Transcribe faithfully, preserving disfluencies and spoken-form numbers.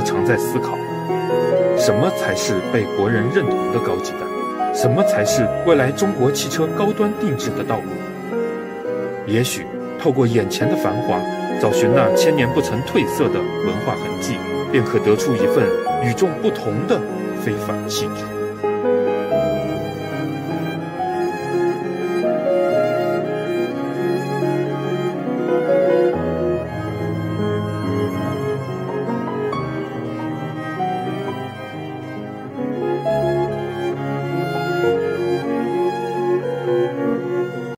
常在思考，什么才是被国人认同的高级感？什么才是未来中国汽车高端定制的道路？也许透过眼前的繁华，找寻那千年不曾褪色的文化痕迹，便可得出一份与众不同的非凡气质。